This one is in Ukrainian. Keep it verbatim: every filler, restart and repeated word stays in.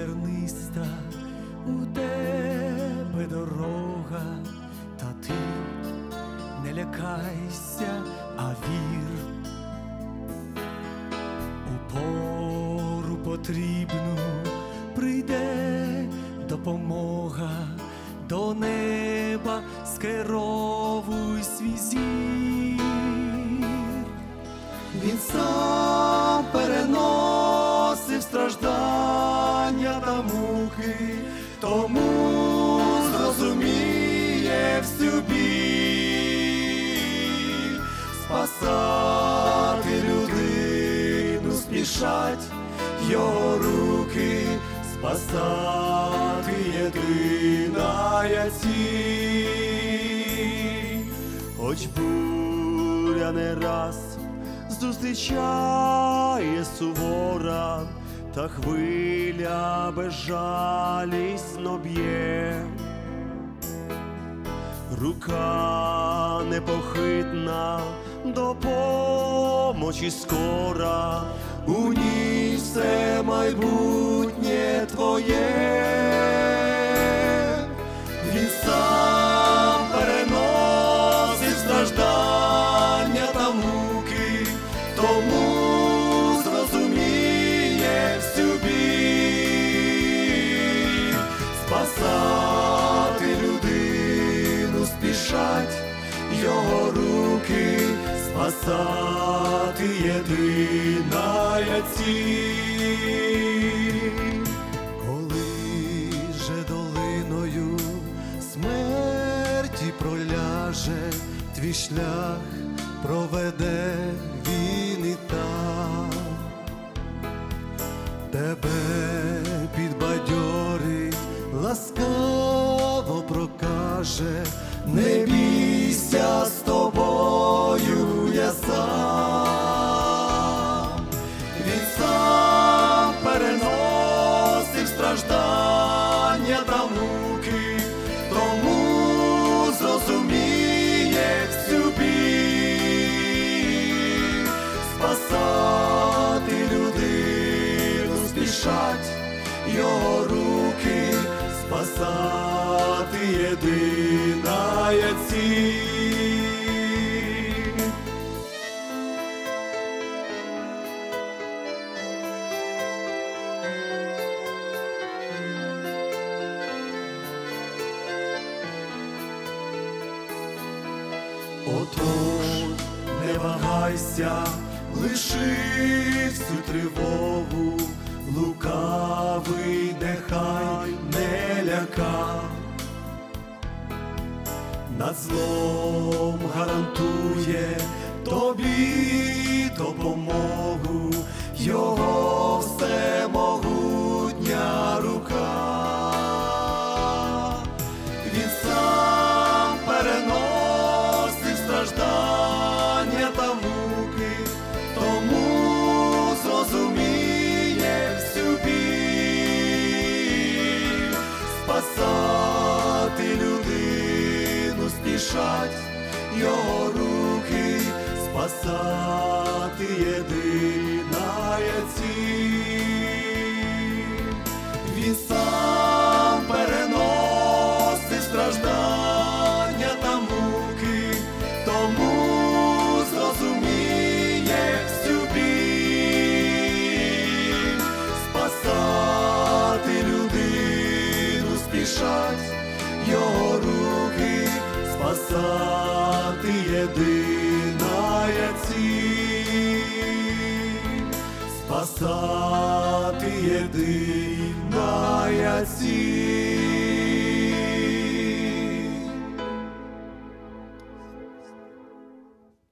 терниста, у тебе дорога, та ти не лякайся, а вір. У пору потрібну прийде допомога, до неба скеровуй свій зір. Він сам переносив страждання та муки, тому зрозуміє всю біль. Спасати людину спішать його руки, спасати єдина ціль. Хоч буря не раз зустрічає сувора, та хвиля безжалісно б'є. Рука непохитна, допомочі скора, у ній все майбутнє твоє. Він сам переносив страждання та муки, тому зрозуміє всю біль. Спасати людину спішать його руки, спасати єдина ціль. Коли же долиною смерті проляже, твій шлях проведе він і там. Тебе підбадьорить, ласкаво прокаже, не бійся, з тобою я сам. Він сам переносив страждання та муки, тому зрозуміє всю біль. Спасати людину спішать його руки, спасати єдина ціль. Отож, не вагайся, лиши всю тривогу, лукавий нехай не ляка. Над злом гарантує тобі допомогу його всемогутня рука. Він сам переносив страждання та муки, тому зрозуміє всю біль. Спасати людину спішать його руки, спасати єдина ціль. Він сам переносив страждання та муки, тому зрозуміє всю біль. Спасати людину спішать його руки, спасати єдина ціль. Спасати єдина ціль.